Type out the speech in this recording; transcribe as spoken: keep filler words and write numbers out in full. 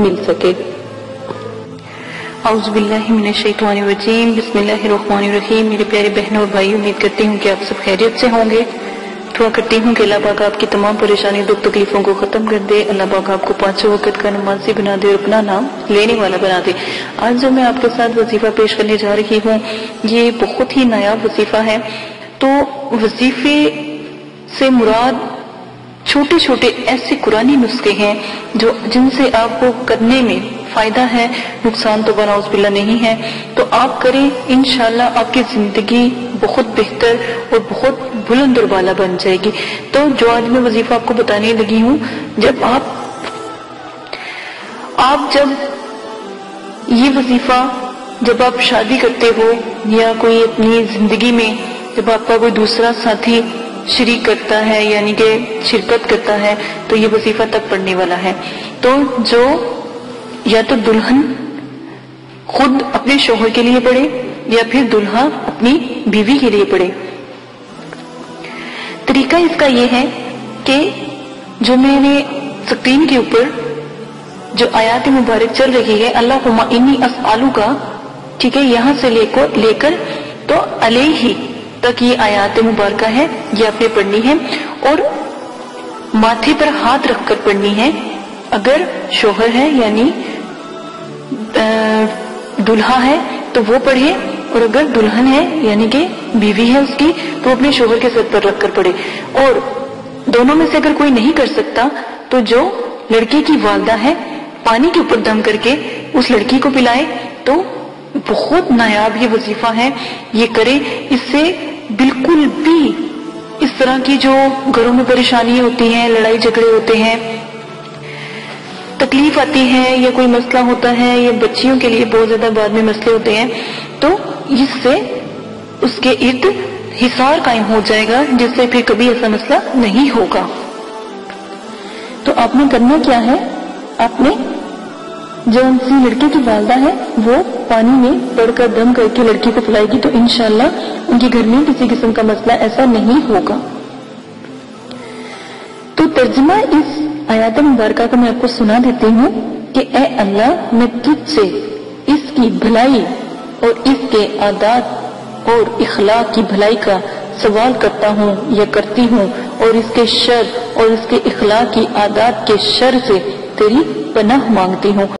مل سکے۔ اعوذ باللہ من الشیطان الرجیم، بسم اللہ الرحمن الرحیم۔ میرے پیارے بہنوں اور بھائی، امید کرتی ہوں کہ آپ سب خیریت سے ہوں گے۔ دعا کرتی ہوں کہ اللہ پاک آپ کی تمام پریشانی دکھ تکلیفوں کو ختم کر دے، اللہ پاک آپ کو پانچوں وقت کا نمازی بنا دے اور اپنا نام لینے والا بنا دے۔ آج جو میں آپ کے ساتھ وظیفہ پیش کرنے جا رہی ہوں یہ بہت ہی نایاب وظیفہ ہے۔ تو وظیفے سے مراد چھوٹے چھوٹے ایسے قرآنی نسخے ہیں جو جن سے آپ کو کرنے میں فائدہ ہے، نقصان تو بناؤز باللہ نہیں ہے، تو آپ کریں، انشاءاللہ آپ کی زندگی بہت بہتر اور بہت بلند اور بالا بن جائے گی۔ تو جو آج میں وظیفہ آپ کو بتانے لگی ہوں، جب آپ آپ جب یہ وظیفہ جب آپ شادی کرتے ہو یا کوئی اپنی زندگی میں جب آپ کا کوئی دوسرا ساتھی شریک کرتا ہے یعنی کہ شرکت کرتا ہے تو یہ وظیفہ تب پڑھنے والا ہے۔ تو جو یا تو دلہن خود اپنے شوہر کے لیے پڑھے یا پھر دلہا اپنی بیوی کے لیے پڑھے۔ طریقہ اس کا یہ ہے کہ جو میں نے سکرین کے اوپر جو آیات مبارک چل رہی ہے، اللہم انی اسألک کا، ٹھیک ہے، یہاں سے لے کر لے کر تو علیہ تک یہ آیات مبارکہ ہے، یہ آپ نے پڑھنی ہے اور ماتھے پر ہاتھ رکھ کر پڑھنی ہے۔ اگر شوہر ہے یعنی دلہا ہے تو وہ پڑھے، اور اگر دلہن ہے یعنی کہ بیوی ہے اس کی تو وہ اپنے شوہر کے سر پر رکھ کر پڑھے۔ اور دونوں میں سے اگر کوئی نہیں کر سکتا تو جو لڑکی کی والدہ ہے پانی کے اوپر دم کر کے اس لڑکی کو پلائے۔ تو بہت نایاب یہ وظیفہ ہے، یہ کرے، اس سے بالکل بھی اس طرح کی جو گھروں میں پریشانی ہوتی ہیں، لڑائی جھگڑے ہوتے ہیں، تکلیف آتی ہے یا کوئی مسئلہ ہوتا ہے یا بچیوں کے لیے بہت زیادہ بعد میں مسئلے ہوتے ہیں، تو اس سے اس کے ارد حصار قائم ہو جائے گا جس سے پھر کبھی ایسا مسئلہ نہیں ہوگا۔ تو آپ نے کرنا کیا ہے، آپ نے جو ان سی لڑکی کی والدہ ہے وہ پانی میں پڑھ کر دم کر کے لڑکی کو پلائے گی تو انشاءاللہ ان کے گھر میں کسی قسم کا مسئلہ ایسا نہیں ہوگا۔ تو ترجمہ اس آیات مبارکہ کا میں آپ کو سنا دیتی ہوں کہ اے اللہ، میں تجھ سے اس کی بھلائی اور اس کے عادات اور اخلاق کی بھلائی کا سوال کرتا ہوں یا کرتی ہوں، اور اس کے شر اور اس کے اخلاق کی عادات کے شر سے تیری پناہ مانگتی ہوں۔